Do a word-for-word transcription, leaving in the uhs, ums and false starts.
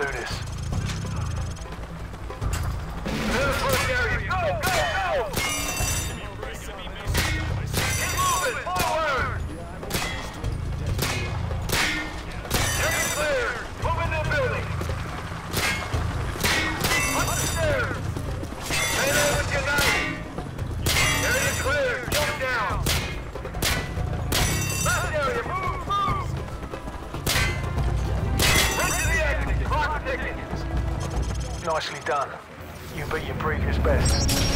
do this. First area, go, go, go! Keep moving, forward! Area clear, move into the building. Up the stairs. Stay there with your knife. Area clear, jump down. Last area, move, move! Run to the exit, clock ticking. Nicely done. You beat your previous best.